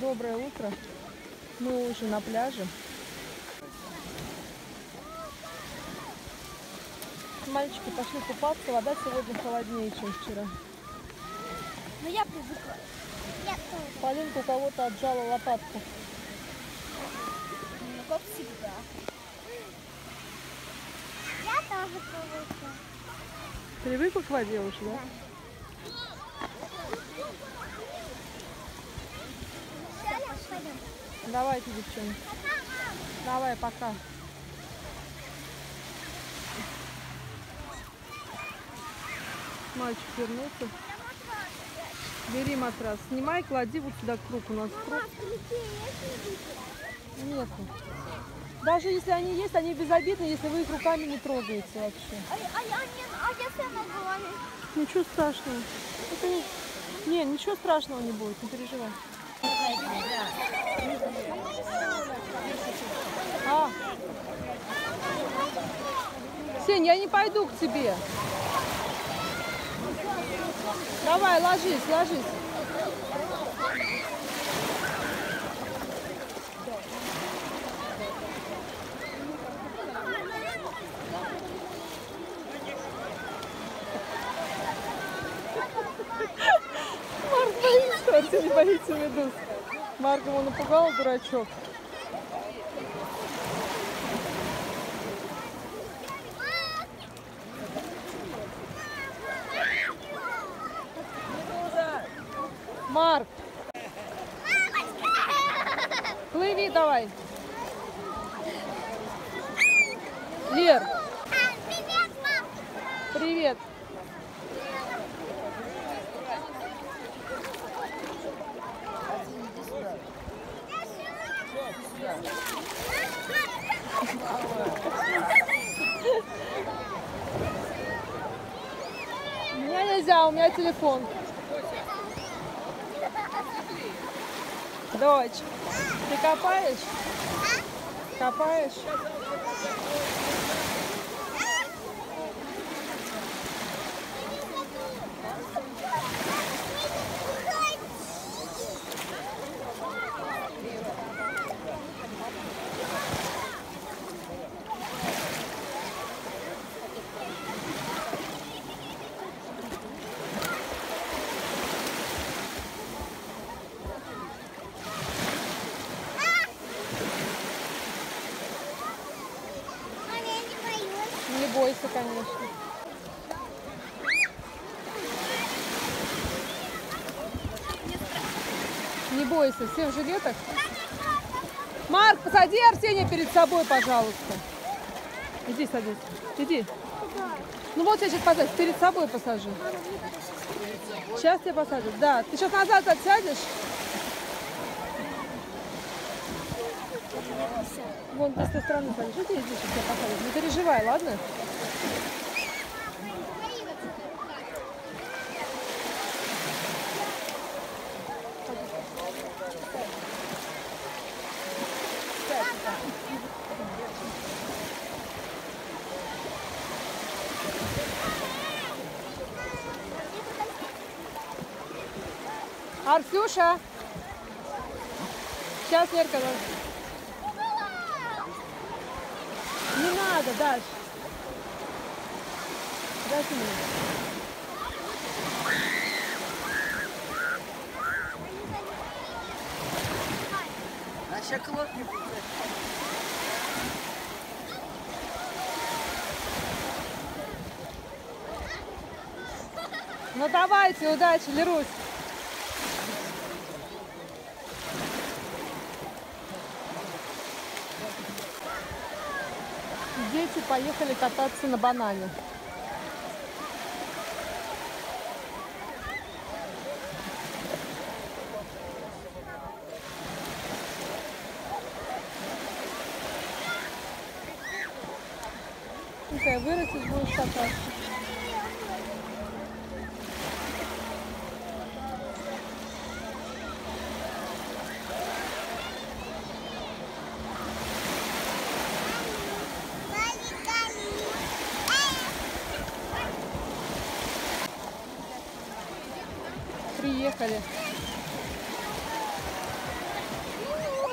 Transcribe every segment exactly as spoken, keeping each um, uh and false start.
Доброе утро. Мы уже на пляже. Мальчики пошли купаться. Вода сегодня холоднее, чем вчера. Но я привыкла. Я тоже. Полинка у кого-то отжала лопатку. Ну, как всегда. Я тоже привыкла. Привыкла к воде уже, да? Да. Все, пойдем. Давайте, девчонки. Давай, пока. Мальчик вернулся. Бери матрас. Снимай, клади вот сюда круг. У нас круг. Нету. Даже если они есть, они безобидны, если вы их руками не трогаете вообще. А, а, я, не, а если она голове? Ничего страшного. Это не... не, ничего страшного не будет, не переживай. А. Сень, я не пойду к тебе. Давай, ложись, ложись. Марк боится, Арсений боится медуз. Марк его напугал, дурачок. Марк! Плыви давай. Лер! Привет, мам! Привет! У меня нельзя, у меня телефон. Дочь, ты копаешь? Копаешь? Не бойся, конечно. Не бойся, все в жилетах. Марк, посади Арсения перед собой, пожалуйста. Иди садись. Иди. Ну вот я сейчас посажу. Перед собой посажу. Сейчас тебя посадят. Да. Ты сейчас назад отсядешь. Вон ты с той стороны садишь. Иди, иди, сейчас тебя посадят. Не переживай, ладно? Арсюша! Сейчас, Лерка. Не надо, Даш. Дай мне. А шоколад не будет. Ну давайте, удачи, Лерусь. Дети поехали кататься на банане. Никай, вырастешь, будешь кататься. Приехали.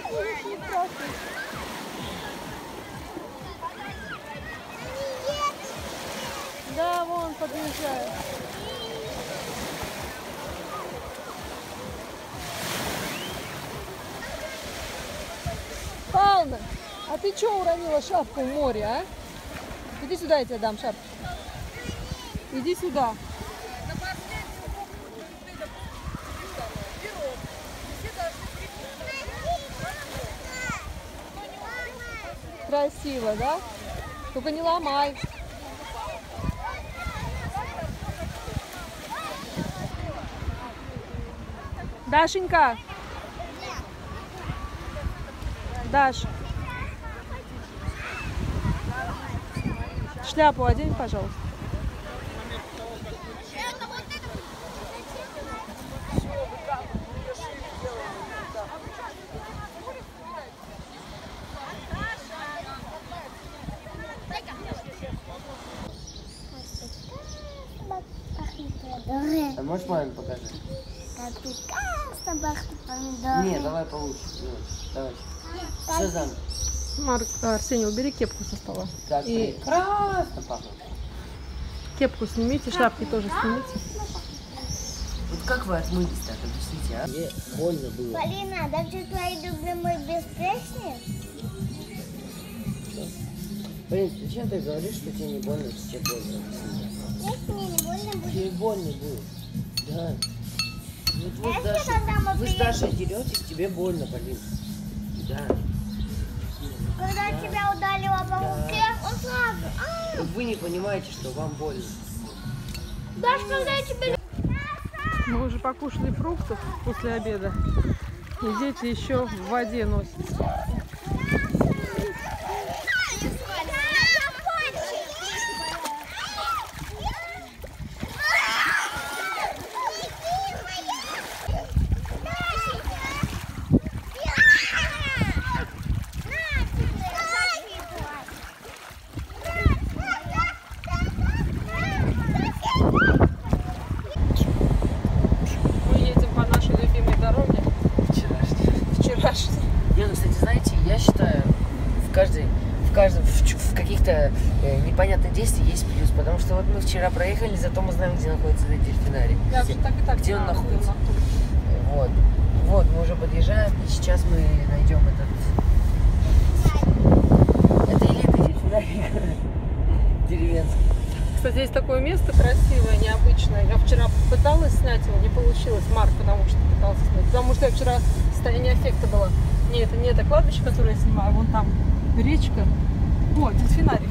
Да, вон подъезжает. Павловна, а ты что уронила шапку в море, а? Иди сюда, я тебе дам шапку. Иди сюда. Красиво, да? Только не ломай. Дашенька. Даш. Шляпу одень, пожалуйста. А можешь маме покажи? Не, давай получше. Давай. Все заново. Марк, Арсений, убери кепку со стола. Так И прекрасно пахнет. кепку снимите, шляпки тоже снимите. Вот как вы отмылись так, объясните, а? Мне больно было. Полина, даже твои любимые без песни? Блин, ты чем ты говоришь, что тебе не больно, что тебе больно? Если мне не больно будет. Тебе больно будет. Да. Вот вы А с если когда мы Дашей, вы с приедем? Дашей деретесь, тебе больно, Полин. Да. Когда Да. тебя ударила по Да. руке, он сразу. А, Вот вы не понимаете, что вам больно. Даш, когда я тебе... Мы уже покушали фруктов после обеда. И дети еще в воде носятся. Мы едем по нашей любимой дороге. Вчерашний. Вчерашней. Не, ну, кстати, знаете, я считаю, в каждой, в каждом, в, ч- в каких-то э, непонятных действиях есть плюс, потому что вот мы вчера проехали, зато мы знаем, где находится этот дельфинарий. Я уже так и так Где он знала, находится? он находится. Вот, вот, мы уже подъезжаем, и сейчас мы найдем этот... Это элитный дельфинарий деревенский. Кстати, здесь такое место красивое, необычное. Я вчера пыталась снять его, не получилось, Марк, потому что пытался снять. Потому что я вчера в состоянии аффекта была. Не, это не это кладбище, которое я снимаю, вон там речка. О, дельфинарий.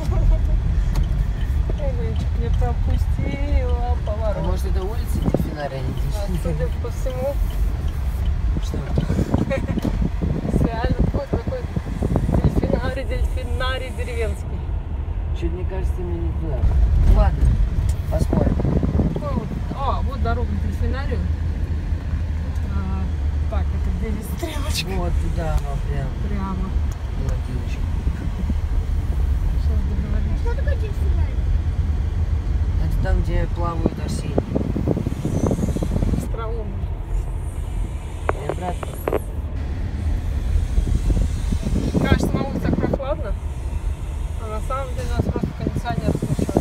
Ой, блин, чуть не пропустила А поворот. может, это улица дельфинария, а не А, дельфинарий? судя по всему, Что? реально такой, такой дельфинарий, дельфинарий деревенский. Чуть мне кажется, мне не туда. Ладно, посмотрим. Такой вот, а, вот дорога к дельфинарию. А, так, это где здесь стрелочка? Вот туда, вот прям. Прямо. Молодилочка. Сейчас договоримся. Что такое дельфинарий? Это там, где плавают Арсений. Остроумный. И обратно. Кажется, на улице так прохладно, а на самом деле нас просто кондиционер включает.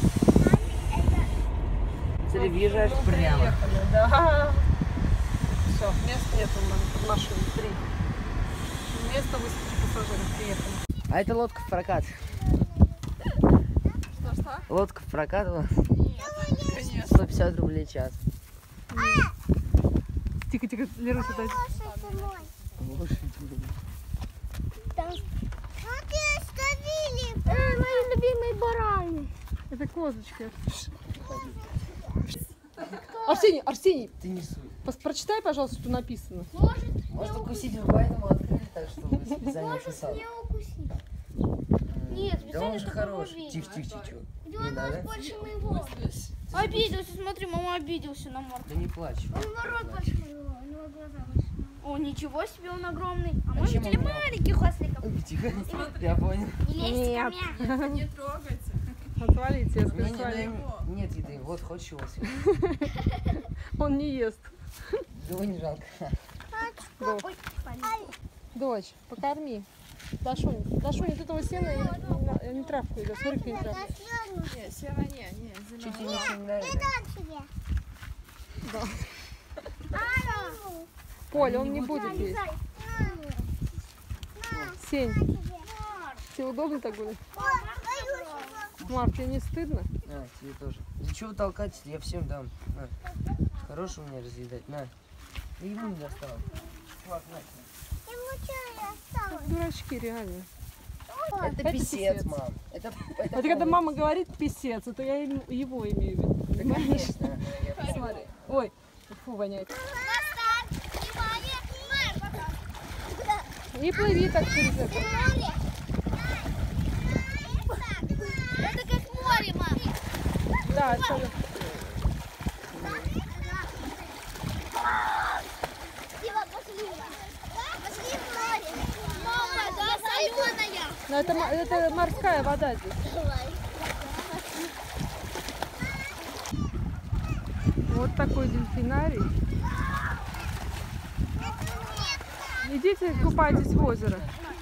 Смотри, въезжаешь Ну, прямо. приехали, да. Все, мест нет у нас под машиной. Три. Место высадки пассажиров. Приехали. А это лодка в прокат. Что-что? Лодка в прокат. вот, Конечно. сто пятьдесят рублей в час. Тихо, тихо, Лерусь, отойди. Там... Смотри, оставили. Эй, мои любимые бараны. Это козочка. Арсений, Арсений, Ты не суй. пос- прочитай, пожалуйста, что написано. Может, Может укусить, мы поэтому открыли так, чтобы специально может кусал. не укусить. Нет, Да специально, он же чтобы хороший. его Тихо, видно. тихо, тихо. У Не него надо. больше моего. Обиделся, смотри, мама обиделся на морду. Да не плачь. У него рот больше моего, у него глаза больше. О, ничего себе, он огромный. А, А мы чем видели он мал? маленьких осликов. Ой, тихо. Я понял. Не лезьте Нет. ко мне. Не трогайте. Отвалите, я Мне скажу, не с вами. дай- Нет еды. Вот, хочешь его съесть? Он не ест. Его не жалко. Го. Ой, полетел. Дочь, покорми. Дашунь, Дашунь, вот этого сена не, не, не травку идет. Смотри, как не травку. Не, сено не, не, Чуть тебе зеленое. ничего не нравится. Да. Поль, он не будет есть. Сень, тебе удобно так будет? Марк, тебе не стыдно? На, тебе тоже. За чего вы толкаете? Я всем дам. На. Хорошего мне разъедать. На. И ему не достал. Флаг, на. Как дурачки, реально. Это, Это писец, писец. мам. Это, это, Это когда мама говорит писец, это я им- его имею в виду. Да, Понимаешь? конечно. Я Смотри. Ой, фу, воняет. Не плыви так через это. Это как море, мам. Да, это... Дима, пошли. Пошли в море. Мама, да, соленая. Но это, мо- это морская вода здесь. Вот такой дельфинарий. Идите купайтесь в озеро.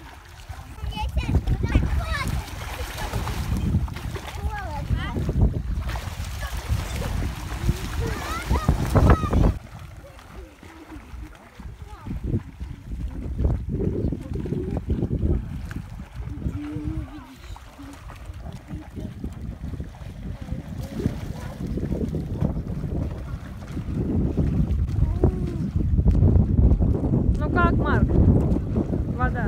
Ну как, Марк? Вода.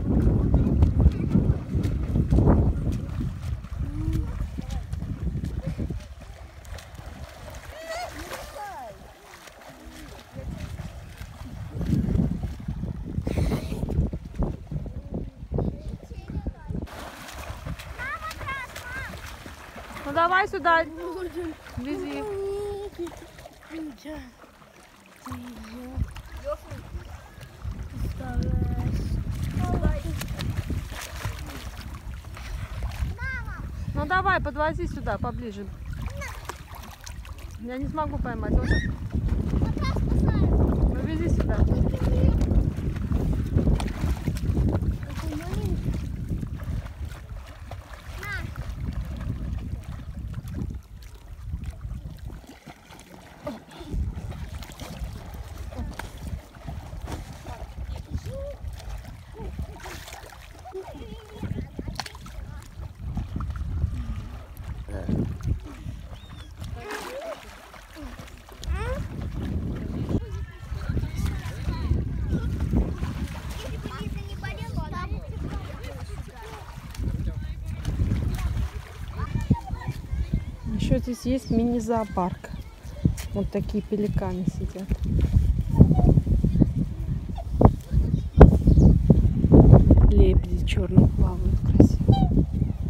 Ну давай сюда. Вези. Ну давай, подвози сюда, поближе. Я не смогу поймать. Он сейчас- Ну вези сюда. Еще здесь есть мини-зоопарк. Вот такие пеликаны сидят. Лебеди черные плавают красиво.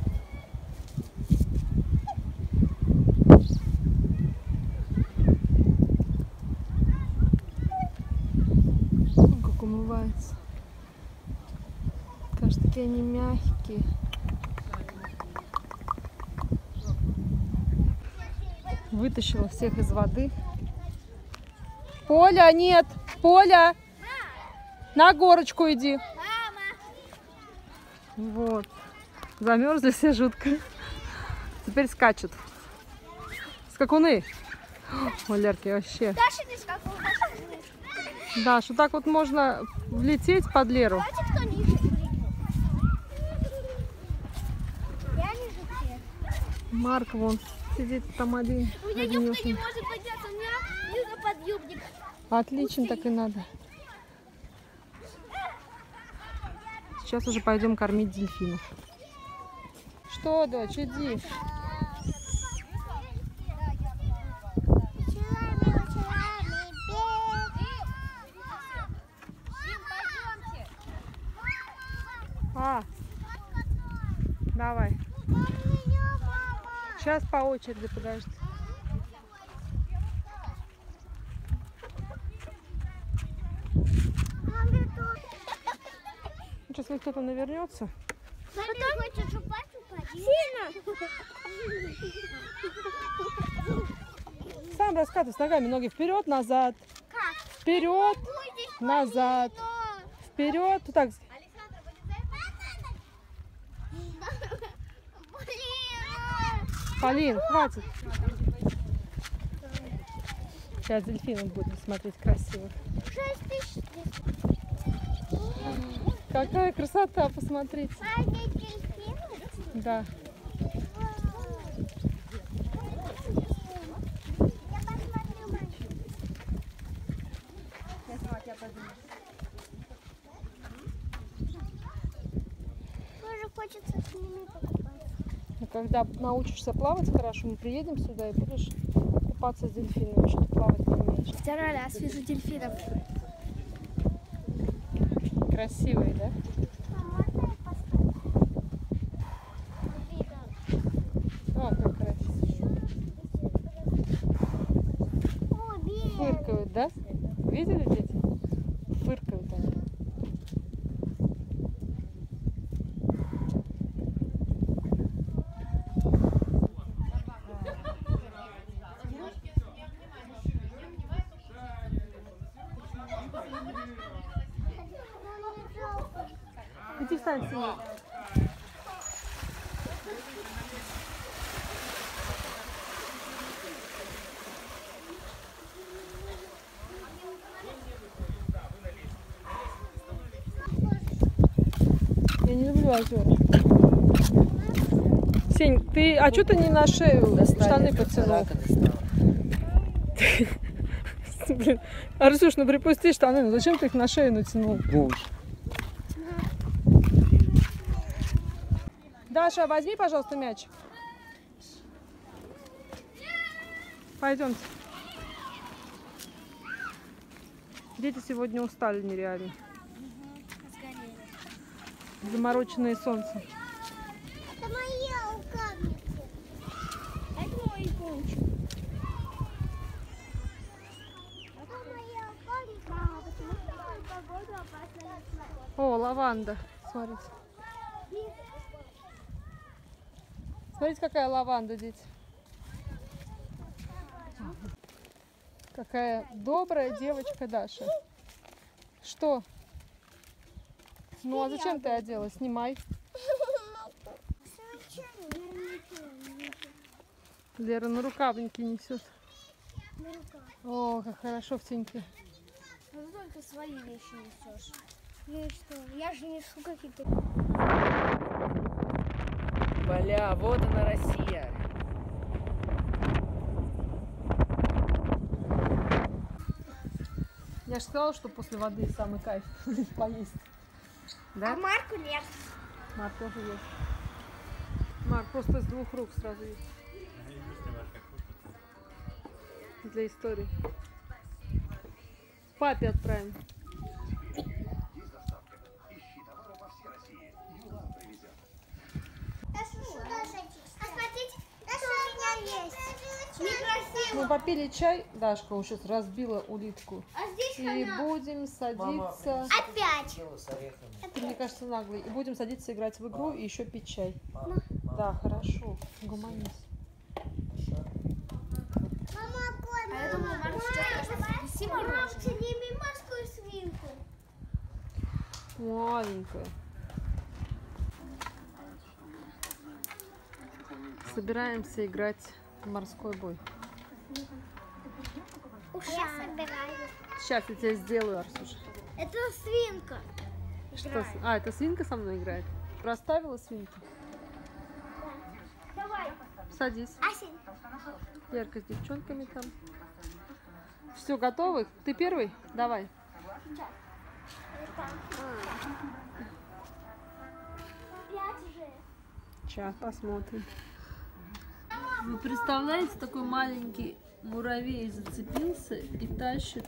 О, как умывается. Кажется, такие они мягкие. Вытащила всех из воды. Поля, нет! Поля! На горочку иди. Вот. Замерзли все жутко. Теперь скачут. Скакуны. Ой, Лерки, вообще. Даша, ты скакал, Даша. Даш, вот так вот можно влететь под Леру. Давайте кто ниже прыгнет. Я ниже всех. Марк вон сидит там один. У меня один юбка не юбка. может подняться, у меня ниже подъюбник. Отлично, так и надо. Сейчас уже пойдем кормить дельфинов. Что, дочь, иди. А, давай. Сейчас по очереди, подожди. Сейчас если кто-то навернется. Потом хочешь упасть, упади. Сильно. Сам раскатывай с ногами, ноги вперед, назад. Как? Вперед, Ой, здесь назад. больно. вперед. Вот так. Полин, хватит. Сейчас дельфинов будем смотреть красиво. Какая красота, посмотрите. Да. Тоже хочется с ними покупаться. Ну, когда научишься плавать хорошо, мы приедем сюда и будешь купаться с дельфинами, что ты плавать не умеешь. Второй раз вижу дельфинов. Красивые, да? О, как красиво. Фыркают, да? Видели, дети? Фыркают они. Иди встань с ней. Я не люблю озера. Сень, ты, а что ты не на шею Достали, штаны потянул? рака достала. Блин, Арсюш, ну припусти штаны, ну зачем ты их на шею натянул? Боже. Даша, возьми, пожалуйста, мяч. Пойдемте. Дети сегодня устали нереально. Замороченное солнце. Это моя рукавница. Это мой кончик. Это моя рукавница, потому что мою погоду опасна. О, лаванда. Смотрите. Смотрите, какая лаванда, дети. Какая добрая девочка Даша. Что? Ну, а зачем ты одела? Снимай. Лера на рукавнике несет. О, как хорошо в теньке. Ну ты только свои вещи несешь. Ну и что? Я же несу какие-то. Бля, вот она Россия. Я же сказала, что после воды самый кайф поесть. Да? А Марку нет. Марк тоже есть. Марк просто с двух рук сразу есть. Для истории. Папе отправим. А смотрите, что у меня есть. Некрасиво. Мы попили чай. Дашка уже сейчас разбила улитку. А здесь И хана. будем садиться. Опять. Дело с орехами. Ты, мне кажется, наглый. И будем садиться играть в игру и еще пить чай. Да, хорошо. Гуманись. Мама, кот. А я думала, Марк сейчас принеси мороженое. Сними морскую свинку. Маленькая. Собираемся играть в морской бой. Я собираю. Сейчас я тебя сделаю, Арсюша. Это свинка. Что? с- А, это свинка со мной играет? Проставила свинку? Давай. Садись. Асень. Ярко с девчонками там. Все, готовы? Ты первый? Давай. Пять же. Сейчас посмотрим. Вы представляете, такой маленький муравей зацепился и тащит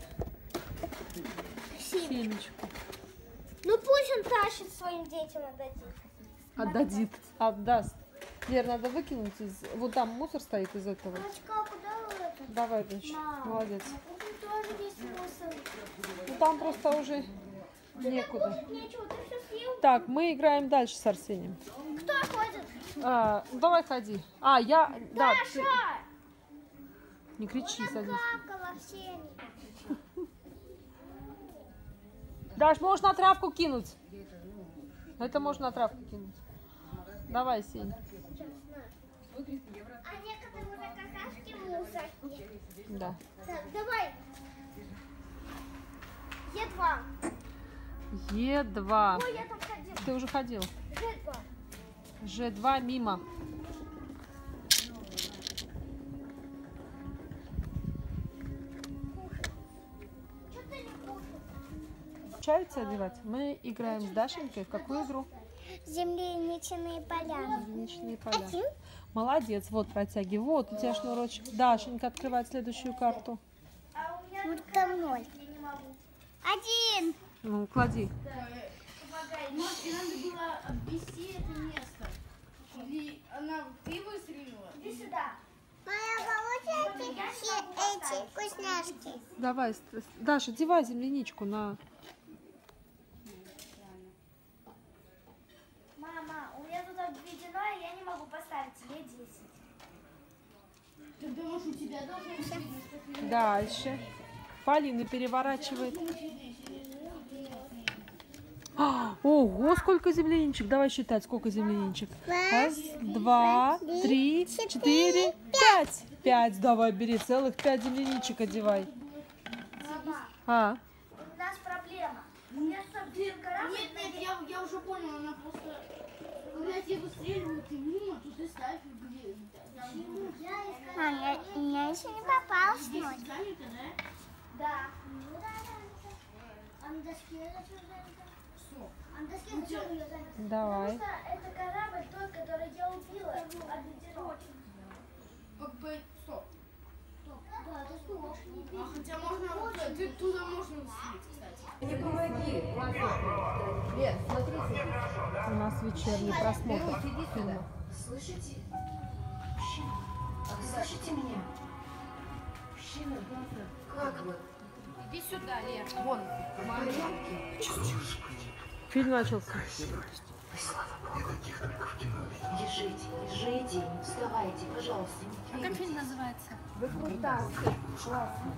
семечку. Ну пусть он тащит своим детям, отдадит. Отдадит. Отдаст. Лер, надо выкинуть из... Вот там мусор стоит из этого. Мамочка, а куда вы это? Давай, дочь. Мам. Молодец. Тут тоже весь мусор. Ну там просто уже некуда. Нечего, ты все съел. Так, мы играем дальше с Арсением. Кто ходит? А, ну, давай ходи. А, я... Да, ты- Даша! Не кричи, садись. Какала в сене. Даш, можешь на травку кинуть. Это можно на травку кинуть. Давай, Сень. А некоторые уже какашки мусорки. Да. Так, давай. Е два. Е два. Ой, я там ходил. Ты уже ходил. Ж два. Ж два мимо. Что ты не кушаешь? Получается одевать? Мы играем с Дашенькой в какую игру? Земляничные поляны. Земляничные поля. Один. Молодец, вот протягивай. Вот у тебя шнурочек. Дашенька открывает следующую карту. Вот там ноль. Один. Ну, клади. Может, тебе надо было обвести это место. Или она, ты выстрелила? Иди сюда. Моя получается все эти вкусняшки. Давай, Ст- Ст- Даша, одевай земляничку на... Мама, у меня тут обведено, и я не могу поставить тебе десять. Ты думаешь, у тебя должен быть видно, что ты... Дальше. Полина переворачивает. А, ого, сколько земляничек. Давай считать, сколько земляничек. Раз, два, три, четыре, пять. Пять. Давай, бери целых пять земляничек одевай. Мама, А, у нас проблема. У меня совсем корабль. Нет, нет, я, я уже понял, она просто... Когда тебе выстреливают и мимо, то ты ставишь где... Мам, я, у меня еще не попалась ноль. Камень-то, да? Да. Ну да, да. А на доске это что занято? Что? А на доске это что у нее занято? давай. Потому что это корабль тот, который я убила. Обведено. Как бы... Стоп. Да, это что? А хотя можно... вот, Ты туда можно выстрелить, кстати. Не помоги. Лен, смотрите. У нас вечерний просмотр фильма. Слышите? Мужчина, а вы слышите меня? Мужчина, как вы? Иди сюда, Лер. Вон. Фильм начался. Никаких только в кино. Лежите, лежите, не вставайте, пожалуйста, не двигайтесь. Как фильм называется? Вы крутасты. Классно.